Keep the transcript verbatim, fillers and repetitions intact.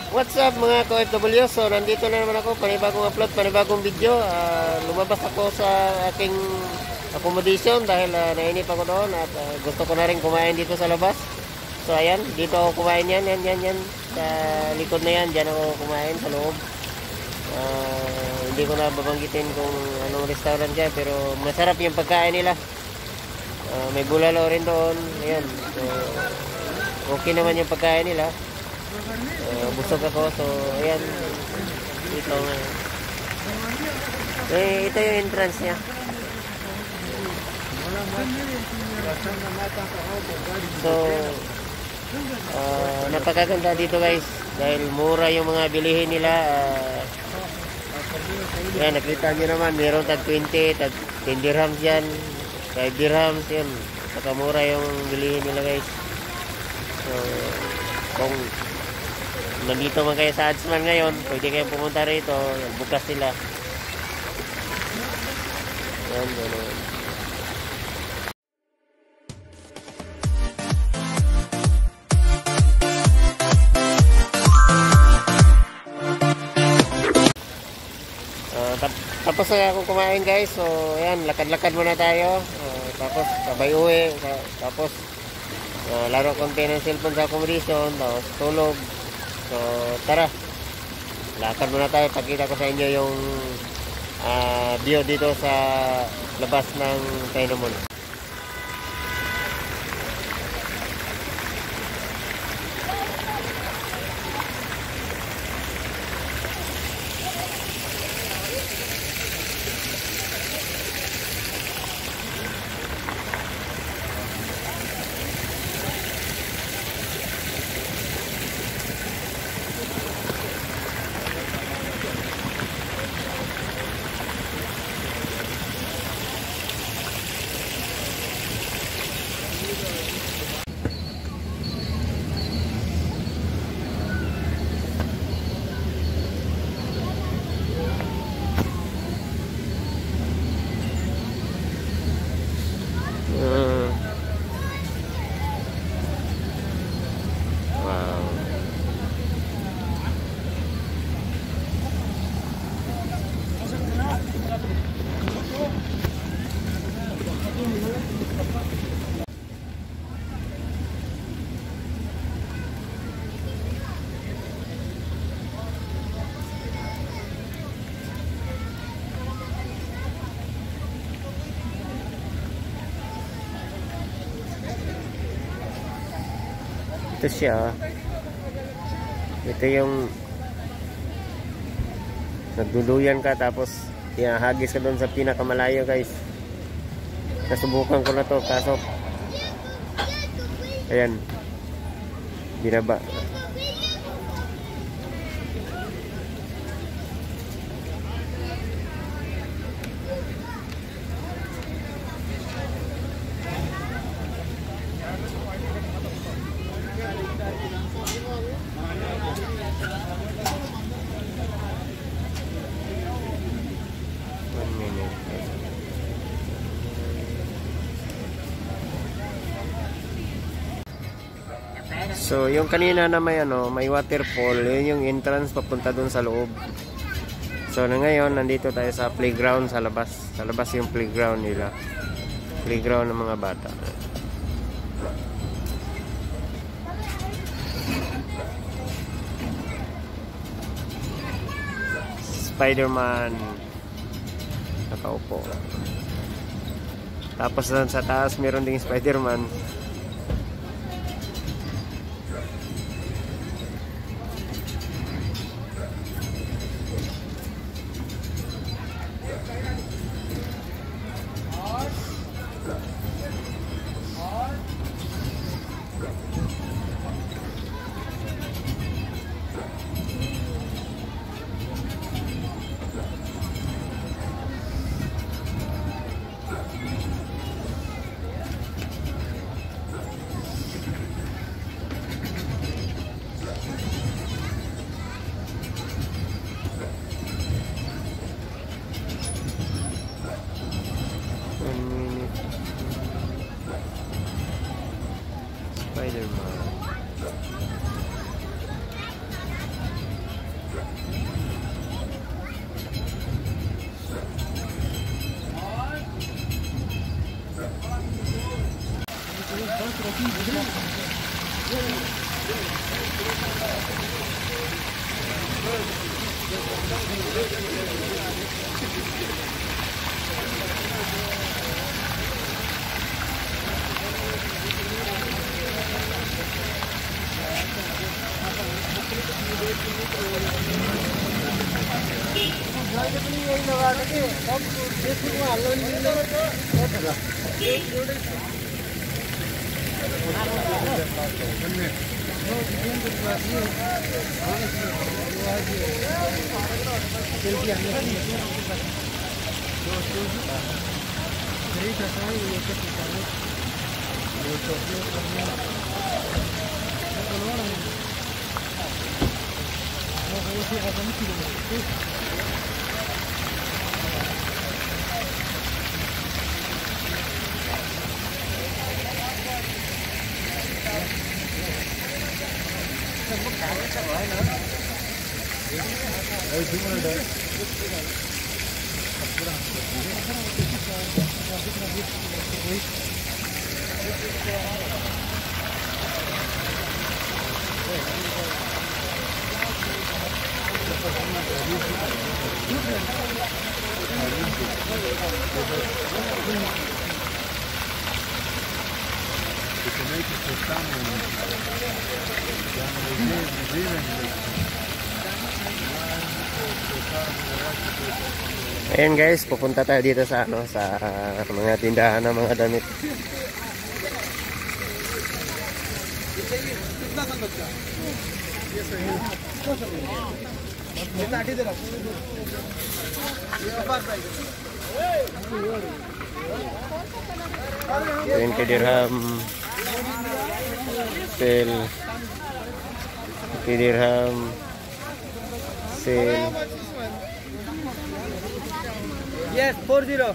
What's up mga ka-F W? So nandito na naman ako, panibagong upload, panibagong video. uh, Lumabas ako sa aking accommodation dahil uh, nainip ako doon at uh, gusto ko na rin kumain dito sa labas. So ayan, dito ako kumain yan, yan, yan, yan. Sa likod na yan, dyan ako kumain sa loob. uh, Hindi ko na babanggitin kung anong restaurant dyan, pero masarap yung pagkain nila. uh, May bulalo rin doon. Ayan, so okay naman yung pagkain nila. Uh, busog ako, so ayan dito nga. Eh, ito yung entrance niya. So uh, napakaganda dito guys dahil mura yung mga bilihin nila. uh, Yan, nakita nyo naman, meron tag twenty, tag ten dirhams yan, five dirhams yan. Saka mura yung bilihin nila guys. So kung nandito man kayo sa Adsman ngayon, pwede kayong pumunta rito. Bukas sila. Yan, gano'n. Uh, tap tapos na ako kumain guys. So ayan, lakad-lakad muna tayo. Uh, tapos sabay uwi. Tapos uh, laro konti ng cellphone sa accommodation. Tapos tulog. So tara, lakad muna tayo. Pakita ko sa inyo yung uh, view dito sa labas ng Tainomon. Ito siya. Ito yung nagduluyan ka tapos ihahagis ka doon sa pinakamalayo guys. Nasubukan ko na to kaso ayan, binaba. So yung kanina na may ano, may waterfall, yun yung entrance papunta dun sa loob. So na ngayon nandito tayo sa playground sa labas. Sa labas yung playground nila. Playground ng mga bata. Spider-Man nakaupo. Tapos doon sa taas meron ding Spider-Man. Ayan guys, pupunta tayo dito sa ano sa mga tindahan ng mga damit. twenty dirham sale, fifty dirham sale. Yes, four zero.